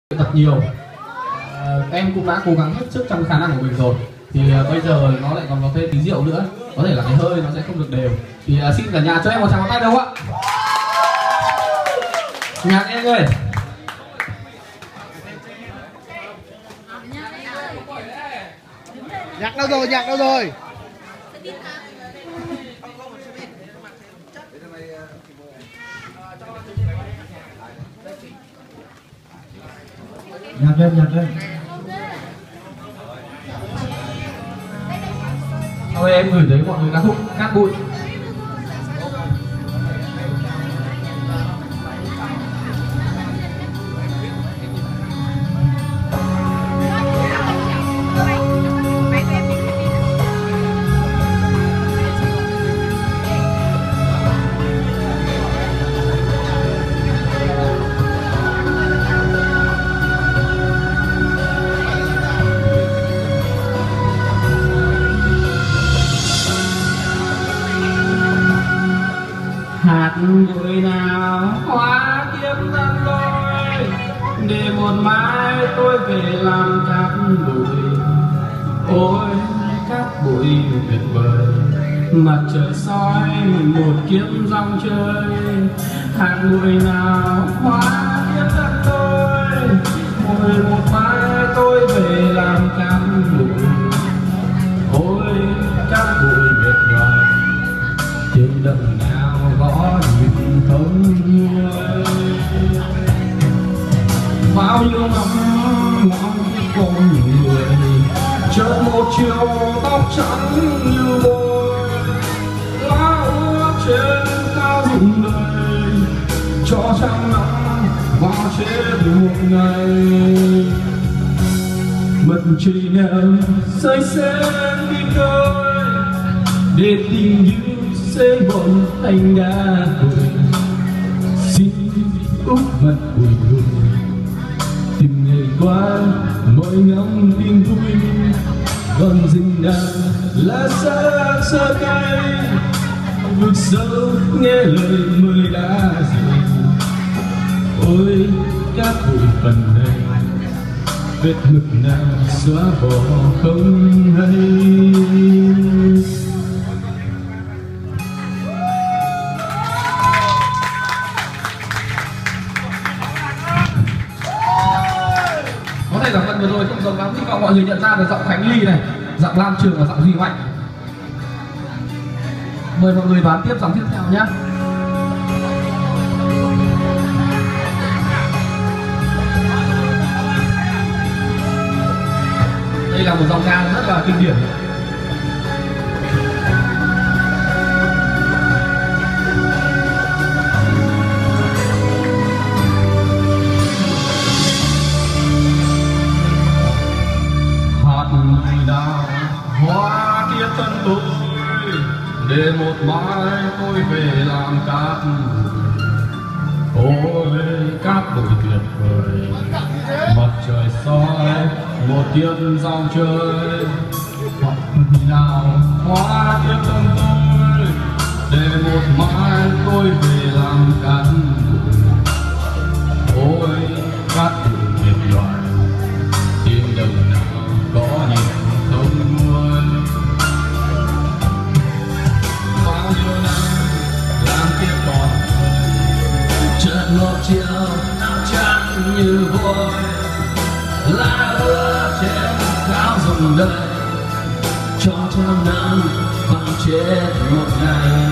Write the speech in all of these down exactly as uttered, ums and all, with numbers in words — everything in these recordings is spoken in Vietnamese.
tập nhiều. À, em cũng đã cố gắng hết sức trong khả năng của mình rồi. Thì à, bây giờ nó lại còn có thêm tí rượu nữa, có thể là cái hơi nó sẽ không được đều. Thì à, xin cả nhà cho em một tràng tay đâu ạ? Nhạc em ơi. Nhạc đâu rồi, nhạc đâu rồi? Nhạc lên, nhạc lên. Thôi em gửi tới mọi người ca khúc Cát Bụi. Hạt bụi nào hoa kiếm thân tôi, để một mai tôi về làm cát bụi. Ôi cát bụi tuyệt vời, mặt trời soi một kiếm dòng chơi. Hạt bụi nào hoa kiếm thân tôi, rồi một mai tôi về làm cát bụi. Ôi cát bụi mệt nhọc trên đồng nào gõ nhịp không nguôi. Bao nhiêu năm mong con người, chợt một chiều tóc trắng như vôi. Lá úa trên cao rụng đời, cho trăng nắng vào chết một ngày. Mặt trời nào say xén đi khơi, để tình yêu xây bọn thành đá cười. Xin úp mặt bụi lùi, tìm ngày qua mỗi ngóng tin vui. Còn rừng nào lá xác sơ cay, vực sâu nghe lời mời đã rồi. Ôi cát bụi phần này, vết mực nào xóa bỏ không hay. Giọng phần vừa rồi không giống lắm, hy vọng mọi người nhận ra được giọng Khánh Ly này, giọng Lam Trường và giọng Duy Mạnh. Mời mọi người đoán tiếp giọng tiếp theo nhé. Đây là một dòng ca rất là kinh điển. Hoa kia thân tôi, để một mai tôi về làm cát bụi. Ôi cát bụi tuyệt vời, mặt trời soi một kiếp dòng chơi. Hoặc nào hoa kia thân tôi, để một mai tôi về làm cát bụi. Ôi cát bụi tuyệt vời, tim đồng nào có nhịp không nguôi. Bao nhiêu năm làm tiếp còn chợt một chiều áo trắng như vôi. Lá úa trên cao rụng đời, cho trăm năm bằng chết một ngày.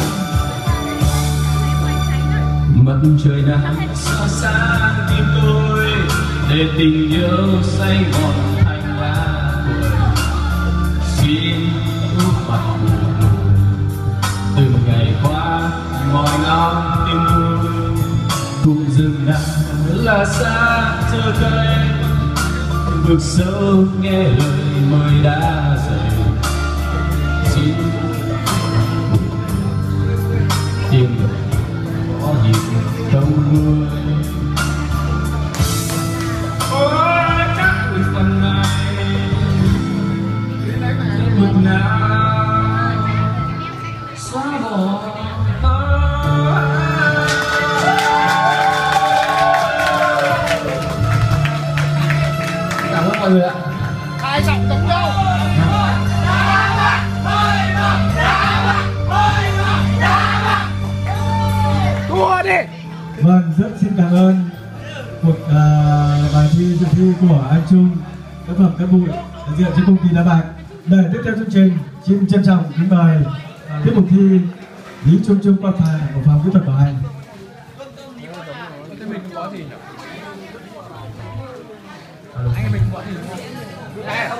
Mặt trời đang soi sáng tim tôi, để tình yêu say ngọt thành lá tuổi. Xin úp mặt bụi lùi, từng ngày qua mọi ngóng tin vui. Cùng rừng nào là xa thơ cây, vực sâu nghe lời mời đã dậy. Xin tim có nhịp không nguôi. Ôi cát bụi phần này, mực nào xóa bỏ. mọi người ạ. Hai giọng giống nhau. Thua đi. Vâng, rất xin cảm ơn cuộc uh, bài thi dự thi của anh Trung, tác phẩm Cát Bụi đại diện cho công ty Đá Bạc. Để tiếp theo chương trình, xin trân trọng kính mời tiếp mục thi Lý Trung Trung qua phà của phòng kỹ thuật bảo hành. Anh em mình có gì nhỉ?